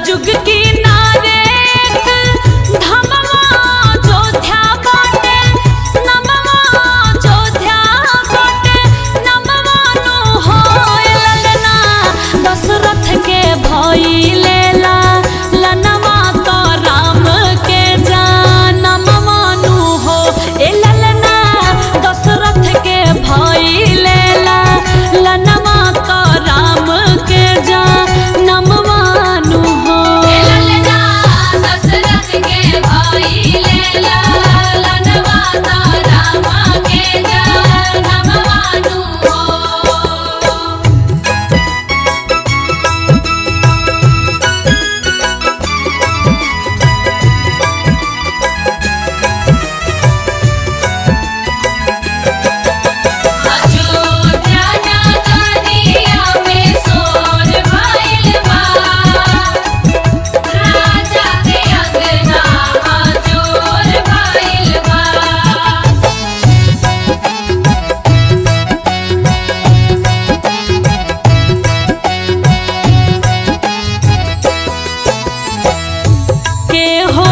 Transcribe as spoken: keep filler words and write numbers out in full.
कलजुग की नारे धमवा जोध्या बाटे नमवा जोध्या बाटे नमवा नु हो ललना दशरथ के भइले ला लनवा तो राम के जानमवा नु हो ए ललना दशरथ के भइले ला लनवा तो राम के जानमवा नु हो ए ललना दशरथ के भइले ला लनवा तो राम के जानमवा नु हो। अयोध्या नगरिया में सोर भइल बा राजा के अंगना अजोर भइल बा। के हो